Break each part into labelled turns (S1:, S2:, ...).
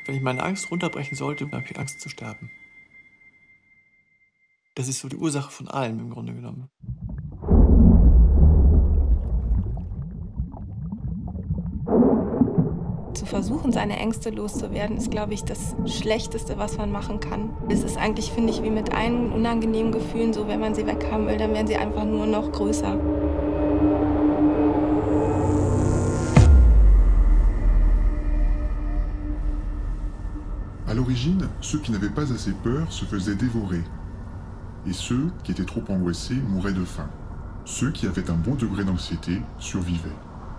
S1: Wenn ich meine Angst runterbrechen sollte, habe ich Angst zu sterben. Das ist so die Ursache von allem im Grunde genommen.
S2: Zu versuchen, seine Ängste loszuwerden, ist, glaube ich, das Schlechteste, was man machen kann. Es ist eigentlich, finde ich, wie mit allen unangenehmen Gefühlen so, wenn man sie weghaben will, dann werden sie einfach nur noch größer.
S3: À l'origine, ceux qui n'avaient pas assez peur se faisaient dévorer. Et ceux qui étaient trop angoissés mouraient de faim. Ceux qui avaient un bon degré d'anxiété survivaient.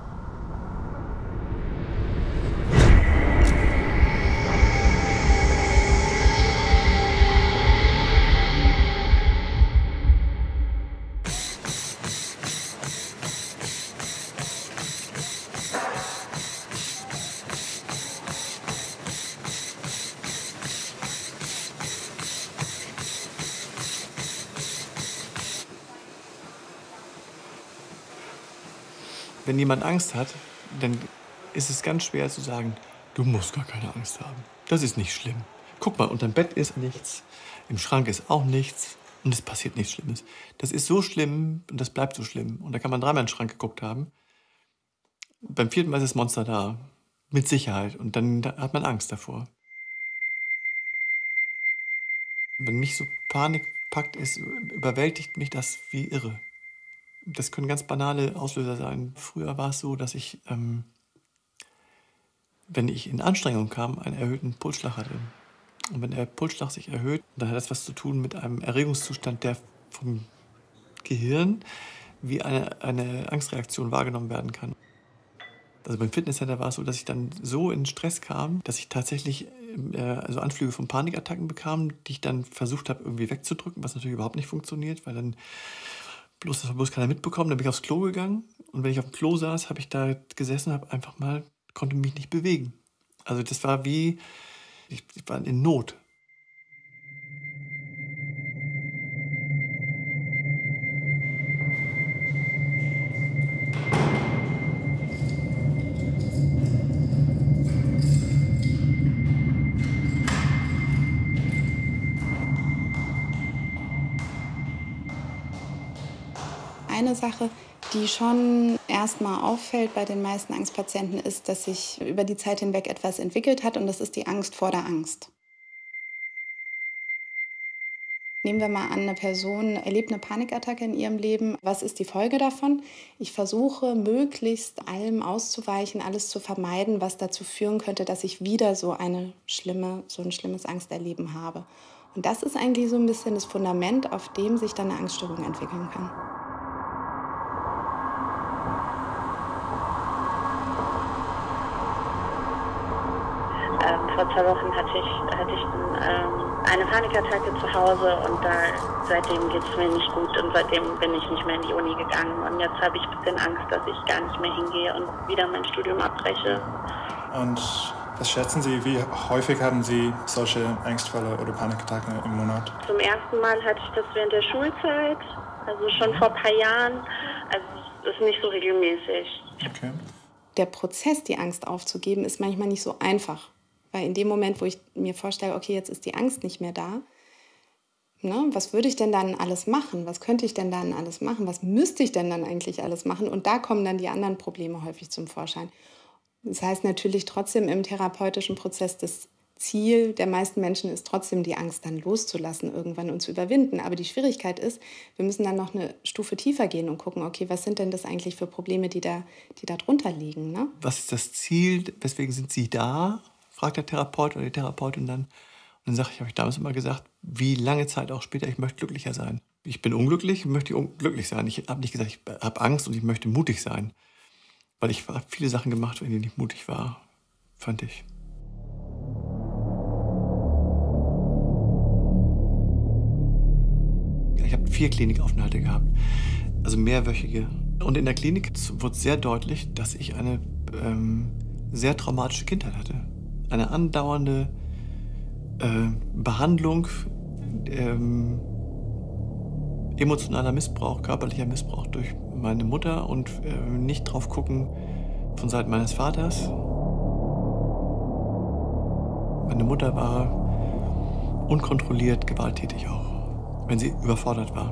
S1: Wenn jemand Angst hat, dann ist es ganz schwer zu sagen, du musst gar keine Angst haben. Das ist nicht schlimm. Guck mal, unterm Bett ist nichts, im Schrank ist auch nichts und es passiert nichts Schlimmes. Das ist so schlimm und das bleibt so schlimm. Und da kann man dreimal in den Schrank geguckt haben. Beim vierten Mal ist das Monster da. Mit Sicherheit. Und dann hat man Angst davor. Wenn mich so Panik packt, überwältigt mich das wie irre. Das können ganz banale Auslöser sein. Früher war es so, dass ich, wenn ich in Anstrengung kam, einen erhöhten Pulsschlag hatte. Und wenn der Pulsschlag sich erhöht, dann hat das was zu tun mit einem Erregungszustand, der vom Gehirn wie eine Angstreaktion wahrgenommen werden kann. Also beim Fitnesscenter war es so, dass ich dann so in Stress kam, dass ich tatsächlich also Anflüge von Panikattacken bekam, die ich dann versucht habe, irgendwie wegzudrücken, was natürlich überhaupt nicht funktioniert, weil dann das hat bloß keiner mitbekommen. Dann bin ich aufs Klo gegangen und wenn ich auf dem Klo saß, habe ich da gesessen und konnte mich nicht bewegen. Also das war wie, ich war in Not.
S4: Eine Sache, die schon erstmal auffällt bei den meisten Angstpatienten, ist, dass sich über die Zeit hinweg etwas entwickelt hat und das ist die Angst vor der Angst. Nehmen wir mal an, eine Person erlebt eine Panikattacke in ihrem Leben. Was ist die Folge davon? Ich versuche, möglichst allem auszuweichen, alles zu vermeiden, was dazu führen könnte, dass ich wieder so ein schlimmes Angsterleben habe. Und das ist eigentlich so ein bisschen das Fundament, auf dem sich dann eine Angststörung entwickeln kann.
S5: Vor 2 Wochen hatte ich eine Panikattacke zu Hause und seitdem geht es mir nicht gut und seitdem bin ich nicht mehr in die Uni gegangen. Und jetzt habe ich ein bisschen Angst, dass ich gar nicht mehr hingehe und wieder mein Studium abbreche.
S6: Und was schätzen Sie, wie häufig haben Sie solche Angstfälle oder Panikattacken im Monat?
S5: Zum ersten Mal hatte ich das während der Schulzeit, also schon vor ein paar Jahren. Also es ist nicht so regelmäßig.
S6: Okay.
S4: Der Prozess, die Angst aufzugeben, ist manchmal nicht so einfach. Weil in dem Moment, wo ich mir vorstelle, okay, jetzt ist die Angst nicht mehr da, ne, was würde ich denn dann alles machen? Was könnte ich denn dann alles machen? Was müsste ich denn dann eigentlich alles machen? Und da kommen dann die anderen Probleme häufig zum Vorschein. Das heißt natürlich trotzdem im therapeutischen Prozess, das Ziel der meisten Menschen ist trotzdem, die Angst dann loszulassen irgendwann und zu überwinden. Aber die Schwierigkeit ist, wir müssen dann noch eine Stufe tiefer gehen und gucken, okay, was sind denn das eigentlich für Probleme, die da drunter liegen? Ne?
S1: Was ist das Ziel? Weswegen sind Sie da? Fragt der Therapeut oder die Therapeutin dann. Und dann habe ich damals immer gesagt, wie lange Zeit auch später, ich möchte glücklicher sein. Ich bin unglücklich, möchte glücklich sein. Ich habe nicht gesagt, ich habe Angst und ich möchte mutig sein. Weil ich habe viele Sachen gemacht, in denen ich mutig war, fand ich. Ich habe 4 Klinikaufenthalte gehabt, also mehrwöchige. Und in der Klinik wurde sehr deutlich, dass ich eine sehr traumatische Kindheit hatte. Eine andauernde Behandlung, emotionaler Missbrauch, körperlicher Missbrauch durch meine Mutter und nicht drauf gucken von Seiten meines Vaters. Meine Mutter war unkontrolliert gewalttätig auch, wenn sie überfordert war.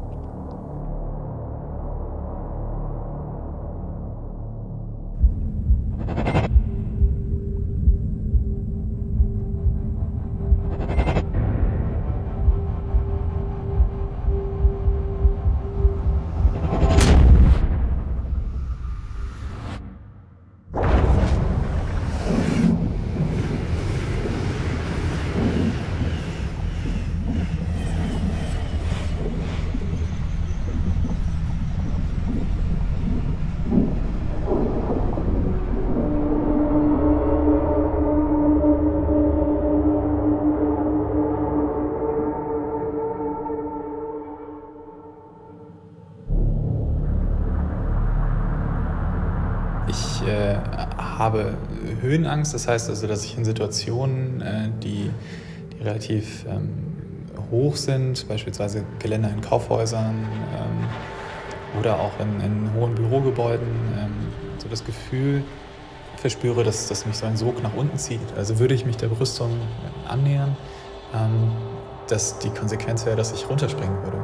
S7: Ich habe Höhenangst, das heißt also, dass ich in Situationen, die relativ hoch sind, beispielsweise Geländer in Kaufhäusern oder auch in hohen Bürogebäuden, so das Gefühl verspüre, dass mich so ein Sog nach unten zieht. Also würde ich mich der Brüstung annähern, dass die Konsequenz wäre, dass ich runterspringen würde.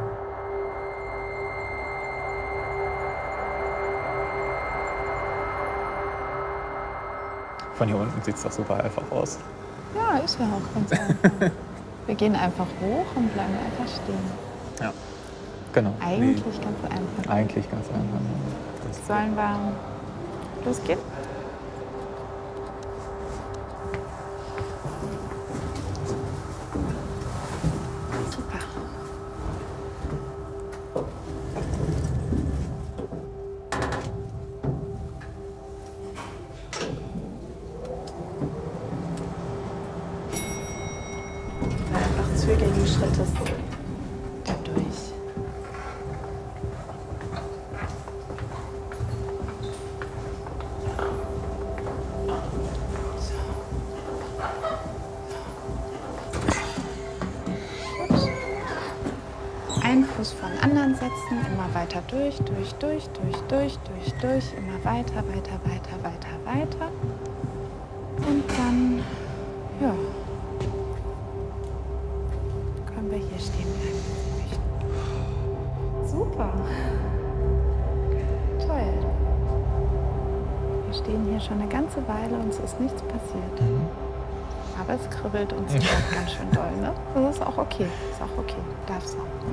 S7: Von hier unten sieht es doch super einfach aus.
S8: Ja, ist ja auch ganz einfach. Wir gehen einfach hoch und bleiben einfach stehen.
S7: Ja, genau.
S8: Eigentlich ganz einfach.
S7: Eigentlich ganz einfach.
S8: Sollen wir losgehen? Super. Einfach zügigen Schrittes dadurch. Einen Fuß vor den anderen setzen, immer weiter durch, immer weiter. Und dann, ja, können wir hier stehen bleiben, wenn Sie möchten. Super. Toll. Wir stehen hier schon eine ganze Weile und es ist nichts passiert. Aber es kribbelt und zittert ganz schön doll, ne? Das ist auch okay. Ist auch okay. Darf's auch, ne?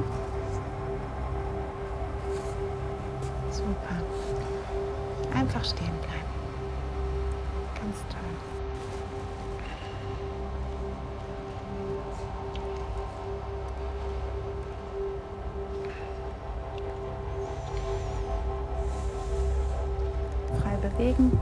S8: Super. Einfach stehen bleiben. Ganz toll. Frei bewegen.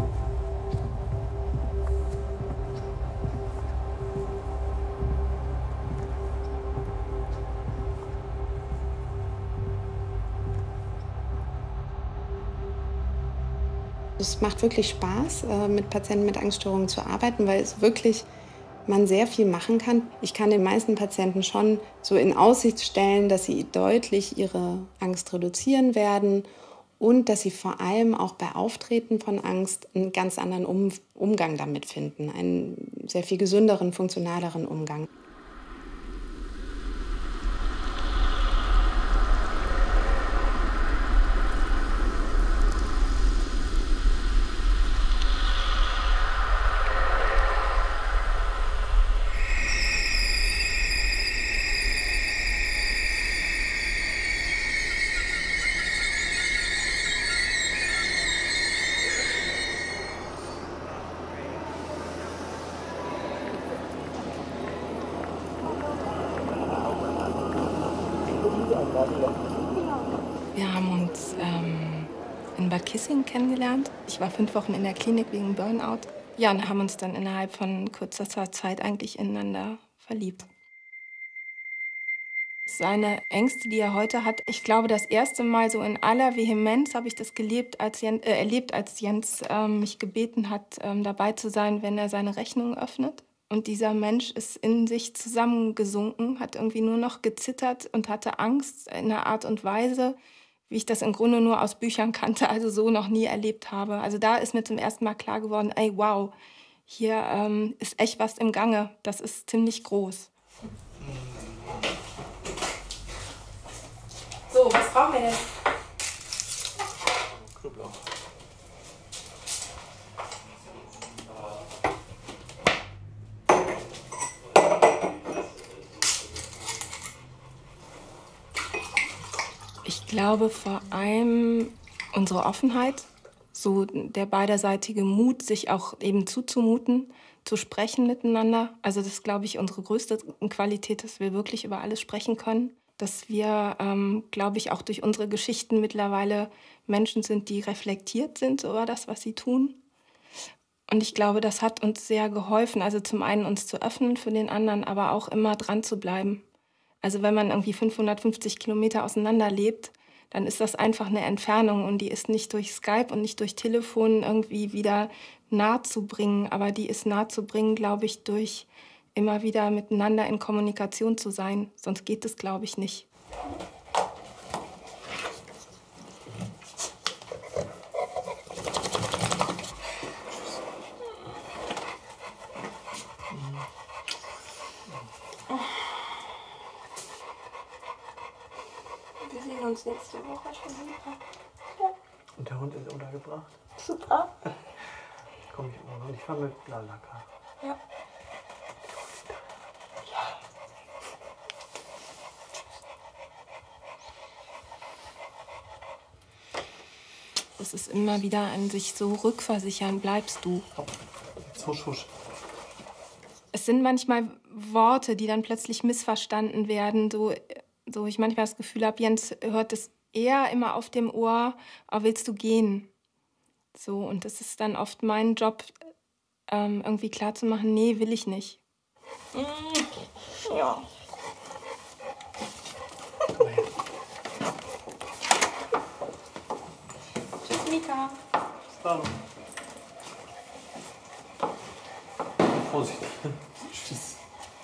S4: Es macht wirklich Spaß, mit Patienten mit Angststörungen zu arbeiten, weil es wirklich man sehr viel machen kann. Ich kann den meisten Patienten schon so in Aussicht stellen, dass sie deutlich ihre Angst reduzieren werden und dass sie vor allem auch bei Auftreten von Angst einen ganz anderen Umgang damit finden, einen sehr viel gesünderen, funktionaleren Umgang.
S2: Wir haben uns in Bad Kissing kennengelernt. Ich war 5 Wochen in der Klinik wegen Burnout. Ja, und haben uns dann innerhalb von kürzester Zeit eigentlich ineinander verliebt. Seine Ängste, die er heute hat, ich glaube, das erste Mal so in aller Vehemenz habe ich das erlebt, als Jens mich gebeten hat, dabei zu sein, wenn er seine Rechnung öffnet. Und dieser Mensch ist in sich zusammengesunken, hat irgendwie nur noch gezittert und hatte Angst in einer Art und Weise, wie ich das im Grunde nur aus Büchern kannte, also so noch nie erlebt habe. Also da ist mir zum ersten Mal klar geworden, ey, wow, hier ist echt was im Gange. Das ist ziemlich groß. So, was brauchen wir denn?
S1: Knoblauch.
S2: Ich glaube vor allem unsere Offenheit, so der beiderseitige Mut, sich auch eben zuzumuten, zu sprechen miteinander. Also das ist, glaube ich, unsere größte Qualität, dass wir wirklich über alles sprechen können. Dass wir, glaube ich, auch durch unsere Geschichten mittlerweile Menschen sind, die reflektiert sind über das, was sie tun. Und ich glaube, das hat uns sehr geholfen. Also zum einen uns zu öffnen für den anderen, aber auch immer dran zu bleiben. Also wenn man irgendwie 550 Kilometer auseinander lebt, dann ist das einfach eine Entfernung und die ist nicht durch Skype und nicht durch Telefon irgendwie wieder nahe zu bringen. Aber die ist nahe zu bringen, glaube ich, durch immer wieder miteinander in Kommunikation zu sein. Sonst geht es, glaube ich, nicht. Wir sehen uns nächste Woche schon wieder. Ja.
S1: Und der Hund ist untergebracht?
S2: Super.
S1: Komm ich morgen und ich fahre mit Blaulacker.
S2: Ja. Es ist immer wieder ein sich so rückversichern, bleibst du.
S1: Jetzt husch, husch.
S2: Es sind manchmal Worte, die dann plötzlich missverstanden werden. So ich manchmal das Gefühl habe, Jens hört es eher immer auf dem Ohr, aber willst du gehen? So, und das ist dann oft mein Job, irgendwie klarzumachen, nee, will ich nicht. Ja. Tschüss, Mika.
S1: Bis dann. Vorsicht. Tschüss.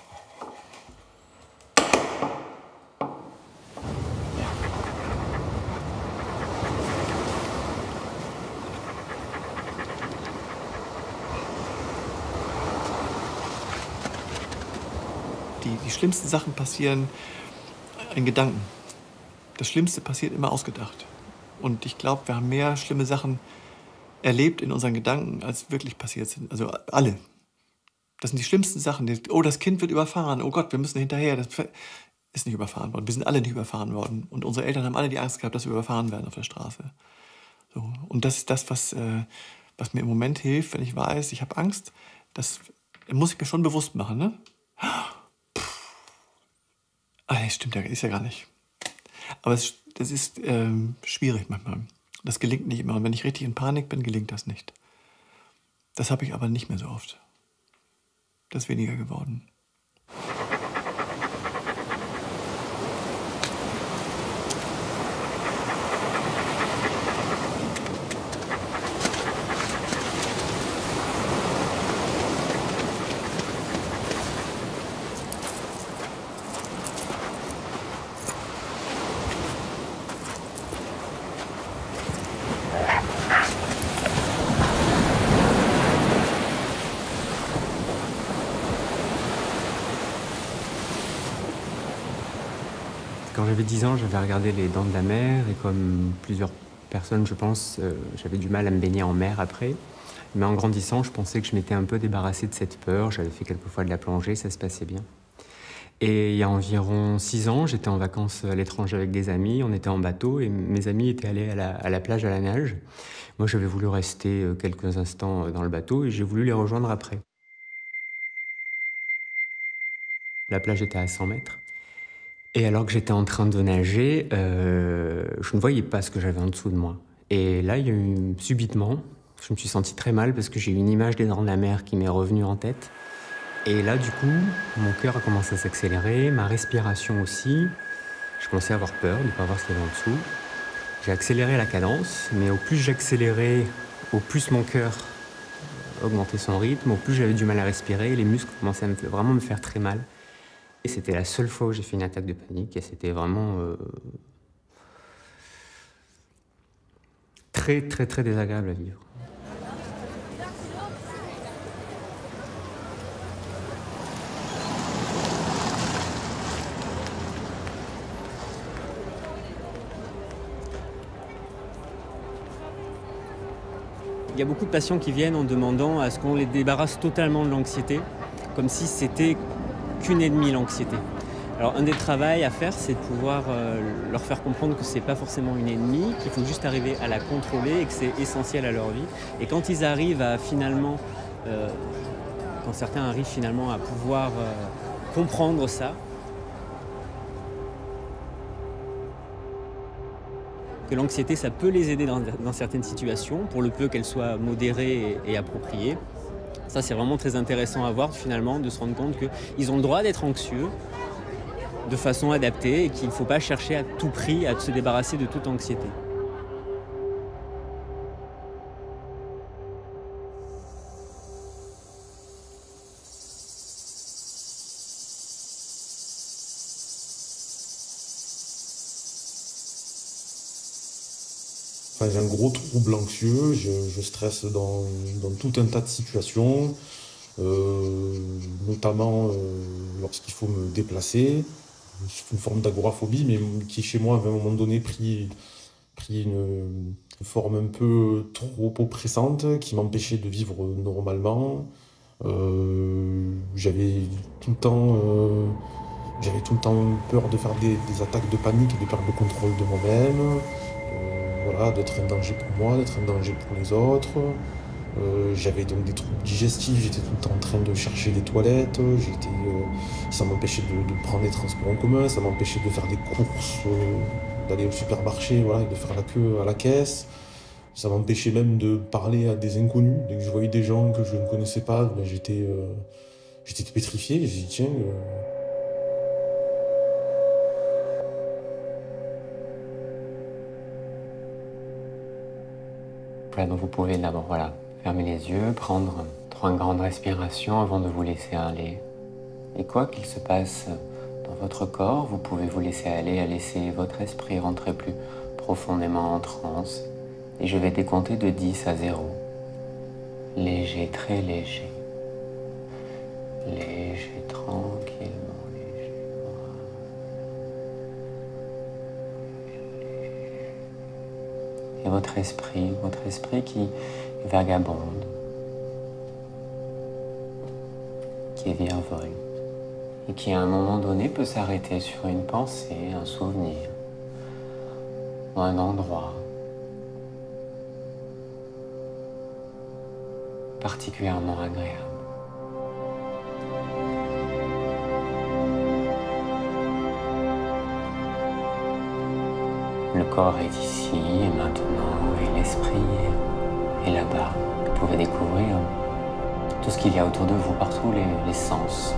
S1: Die schlimmsten Sachen passieren in Gedanken. Das Schlimmste passiert immer ausgedacht. Und ich glaube, wir haben mehr schlimme Sachen erlebt in unseren Gedanken, als wirklich passiert sind. Also alle. Das sind die schlimmsten Sachen. Oh, das Kind wird überfahren. Oh Gott, wir müssen hinterher. Das ist nicht überfahren worden. Wir sind alle nicht überfahren worden. Und unsere Eltern haben alle die Angst gehabt, dass wir überfahren werden auf der Straße. So. Und das ist das, was mir im Moment hilft, wenn ich weiß, ich habe Angst. Das muss ich mir schon bewusst machen. Ne? Das stimmt ja, ist ja gar nicht. Aber das ist schwierig manchmal. Das gelingt nicht immer. Und wenn ich richtig in Panik bin, gelingt das nicht. Das habe ich aber nicht mehr so oft. Das ist weniger geworden.
S9: Quand j'avais 10 ans, j'avais regardé Les Dents de la Mer et comme plusieurs personnes, je pense, j'avais du mal à me baigner en mer après. Mais en grandissant, je pensais que je m'étais un peu débarrassé de cette peur. J'avais fait quelques fois de la plongée, ça se passait bien. Et il y a environ 6 ans, j'étais en vacances à l'étranger avec des amis, on était en bateau et mes amis étaient allés à la plage à la nage. Moi, j'avais voulu rester quelques instants dans le bateau et j'ai voulu les rejoindre après. La plage était à 100 mètres. Et alors que j'étais en train de nager, je ne voyais pas ce que j'avais en dessous de moi. Et là, il y a eu subitement, je me suis senti très mal parce que j'ai eu une image des Dents de la Mer qui m'est revenue en tête. Et là, du coup, mon cœur a commencé à s'accélérer, ma respiration aussi. Je commençais à avoir peur de ne pas voir ce qu'il y avait en dessous. J'ai accéléré la cadence, mais au plus j'accélérais, au plus mon cœur augmentait son rythme, au plus j'avais du mal à respirer, les muscles commençaient à vraiment me faire très mal. Et c'était la seule fois où j'ai fait une attaque de panique et c'était vraiment très, très, très désagréable à vivre. y a beaucoup de patients qui viennent en demandant à ce qu'on les débarrasse totalement de l'anxiété, comme si c'était qu'une ennemie, l'anxiété. Alors un des travaux à faire, c'est de pouvoir leur faire comprendre que c'est pas forcément une ennemie, qu'il faut juste arriver à la contrôler et que c'est essentiel à leur vie. Et quand ils arrivent à finalement, quand certains arrivent finalement à pouvoir comprendre ça, que l'anxiété, ça peut les aider dans certaines situations, pour le peu qu'elle soit modérée et appropriée. Ça, c'est vraiment très intéressant à voir, finalement, de se rendre compte qu'ils ont le droit d'être anxieux, de façon adaptée, et qu'il ne faut pas chercher à tout prix à se débarrasser de toute anxiété.
S10: Enfin, j'ai un gros trouble anxieux, je stresse dans tout un tas de situations, notamment lorsqu'il faut me déplacer. C'est une forme d'agoraphobie, mais qui chez moi, à un moment donné, pris une forme un peu trop oppressante, qui m'empêchait de vivre normalement. J'avais tout le temps peur de faire des attaques de panique et de perdre le contrôle de moi-même. Voilà, d'être un danger pour moi, d'être un danger pour les autres. J'avais donc des troubles digestifs, j'étais tout le temps en train de chercher les toilettes, ça m'empêchait de prendre les transports en commun, ça m'empêchait de faire des courses, d'aller au supermarché, voilà, et de faire la queue à la caisse. Ça m'empêchait même de parler à des inconnus. Dès que je voyais des gens que je ne connaissais pas, ben j'étais pétrifié. J'ai dit tiens...
S9: Voilà, donc vous pouvez d'abord fermer les yeux, prendre 3 grandes respirations avant de vous laisser aller. Et quoi qu'il se passe dans votre corps, vous pouvez vous laisser aller, à laisser votre esprit rentrer plus profondément en transe. Et je vais décompter de 10 à 0. Léger, très léger. Léger, tranquillement, léger. Et votre esprit qui vagabonde, qui virevolte, et qui à un moment donné peut s'arrêter sur une pensée, un souvenir, ou un endroit particulièrement agréable. Le corps est ici et maintenant, et l'esprit est là-bas. Vous pouvez découvrir tout ce qu'il y a autour de vous, par tous les sens.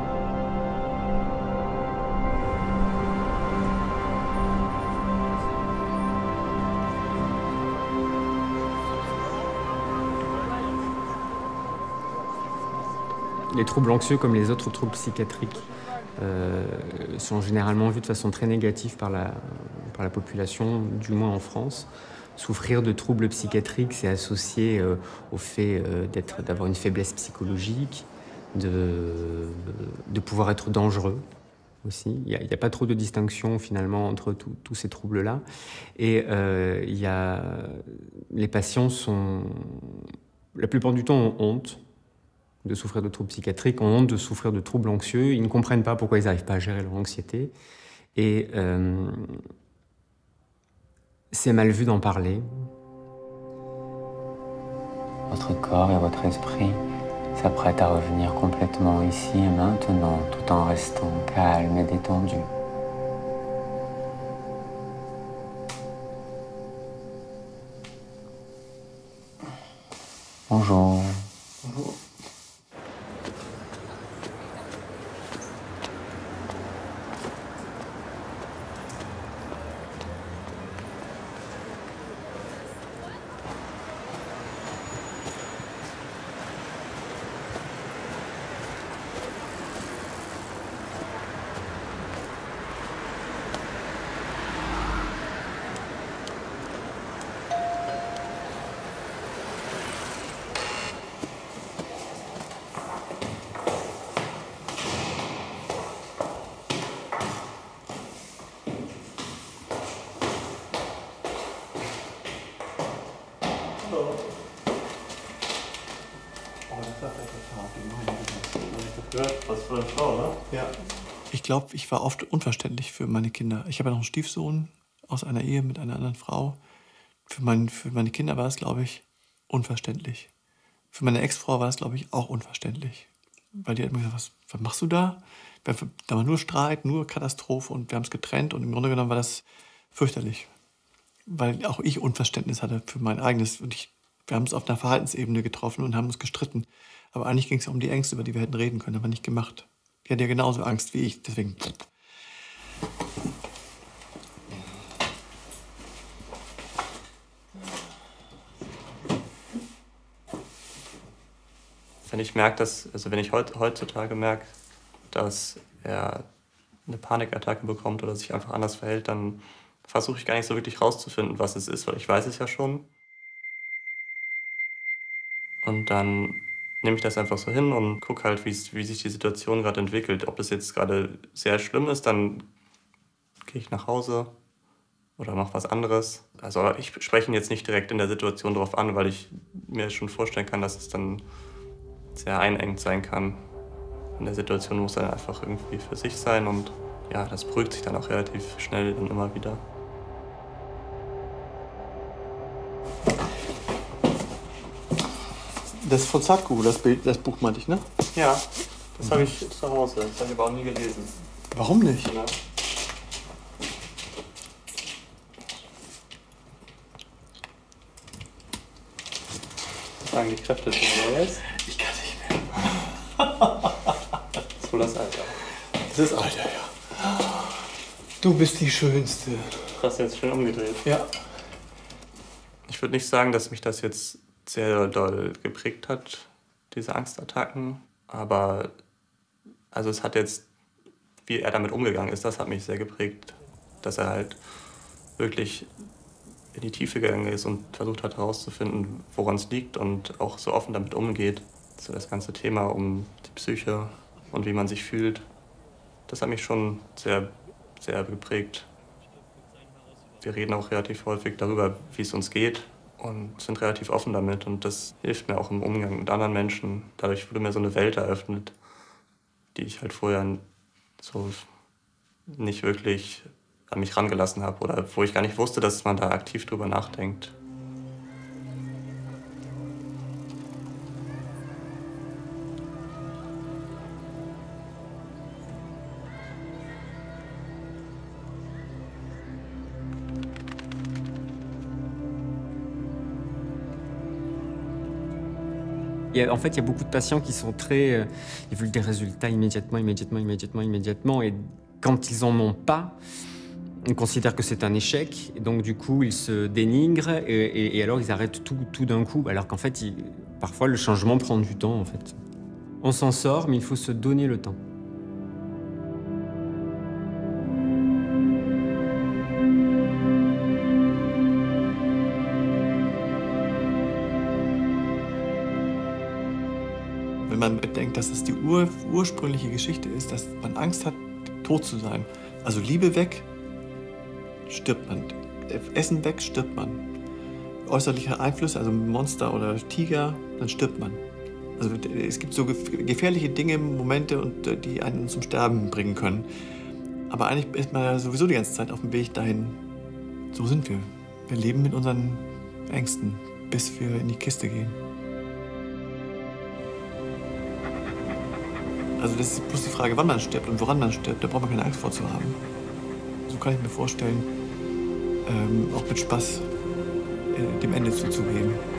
S9: Les troubles anxieux, comme les autres troubles psychiatriques, sont généralement vus de façon très négative par la population, du moins en France. Souffrir de troubles psychiatriques, c'est associé au fait d'avoir une faiblesse psychologique, de pouvoir être dangereux aussi. Il n'y a pas trop de distinction finalement entre tous ces troubles-là. Et les patients la plupart du temps, ont honte de souffrir de troubles psychiatriques, ont honte de souffrir de troubles anxieux. Ils ne comprennent pas pourquoi ils n'arrivent pas à gérer leur anxiété. Et c'est mal vu d'en parler. Votre corps et votre esprit s'apprêtent à revenir complètement ici et maintenant, tout en restant calme et détendu. Bonjour.
S1: Bonjour.
S11: Was für eine Frau, ne?
S1: Ja. Ich glaube, ich war oft unverständlich für meine Kinder. Ich habe ja noch einen Stiefsohn aus einer Ehe mit einer anderen Frau. Für meine Kinder war es, glaube ich, unverständlich. Für meine Ex-Frau war es, glaube ich, auch unverständlich. Weil die hat mir gesagt, was machst du da? Da war nur Streit, nur Katastrophe und wir haben es getrennt. Und im Grunde genommen war das fürchterlich. Weil auch ich Unverständnis hatte für mein eigenes. Und wir haben uns auf einer Verhaltensebene getroffen und haben uns gestritten. Aber eigentlich ging es um die Ängste, über die wir hätten reden können, aber nicht gemacht. Die hat ja genauso Angst wie ich, deswegen.
S11: Wenn ich merke, wenn ich heutzutage merke, dass er eine Panikattacke bekommt oder sich einfach anders verhält, dann versuche ich gar nicht so wirklich rauszufinden, was es ist, weil ich weiß es ja schon. Und dann nehme ich das einfach so hin und gucke halt, wie sich die Situation gerade entwickelt. Ob das jetzt gerade sehr schlimm ist, dann gehe ich nach Hause oder mache was anderes. Also ich spreche ihn jetzt nicht direkt in der Situation darauf an, weil ich mir schon vorstellen kann, dass es dann sehr einengend sein kann. In der Situation muss er einfach irgendwie für sich sein und ja, das beruhigt sich dann auch relativ schnell dann immer wieder.
S1: Das ist von Sadhguru, das Buch meinte ich, ne?
S11: Ja, das habe ich zu Hause. Das habe ich aber auch nie gelesen.
S1: Warum nicht?
S11: Ja. Was sagen die Kräfte zu mir jetzt?
S1: Ich kann nicht mehr.
S11: Das ist wohl das Alter.
S1: Das ist Alter, ja. Du bist die Schönste.
S11: Hast du jetzt schön umgedreht?
S1: Ja.
S11: Ich würde nicht sagen, dass mich das jetzt sehr doll geprägt hat, diese Angstattacken. Aber also es hat jetzt, wie er damit umgegangen ist, das hat mich sehr geprägt. Dass er halt wirklich in die Tiefe gegangen ist und versucht hat herauszufinden, woran es liegt und auch so offen damit umgeht. So das ganze Thema um die Psyche und wie man sich fühlt, das hat mich schon sehr, sehr geprägt. Wir reden auch relativ häufig darüber, wie es uns geht und sind relativ offen damit. Und das hilft mir auch im Umgang mit anderen Menschen. Dadurch wurde mir so eine Welt eröffnet, die ich halt vorher so nicht wirklich an mich rangelassen habe oder wo ich gar nicht wusste, dass man da aktiv drüber nachdenkt.
S9: En fait, il y a beaucoup de patients qui sont très... ils veulent des résultats immédiatement. Et quand ils n'en ont pas, ils considèrent que c'est un échec. Et donc, du coup, ils se dénigrent et alors ils arrêtent tout d'un coup. Alors qu'en fait, parfois, le changement prend du temps, en fait. On s'en sort, mais il faut se donner le temps.
S1: Wenn man bedenkt, dass es die ursprüngliche Geschichte ist, dass man Angst hat, tot zu sein. Also Liebe weg, stirbt man. Essen weg, stirbt man. Äußerliche Einflüsse, also Monster oder Tiger, dann stirbt man. Also es gibt so gefährliche Dinge, Momente, die einen zum Sterben bringen können. Aber eigentlich ist man ja sowieso die ganze Zeit auf dem Weg dahin. So sind wir. Wir leben mit unseren Ängsten, bis wir in die Kiste gehen. Also das ist bloß die Frage, wann man stirbt und woran man stirbt. Da braucht man keine Angst vor zu haben. So kann ich mir vorstellen, auch mit Spaß dem Ende zuzugehen.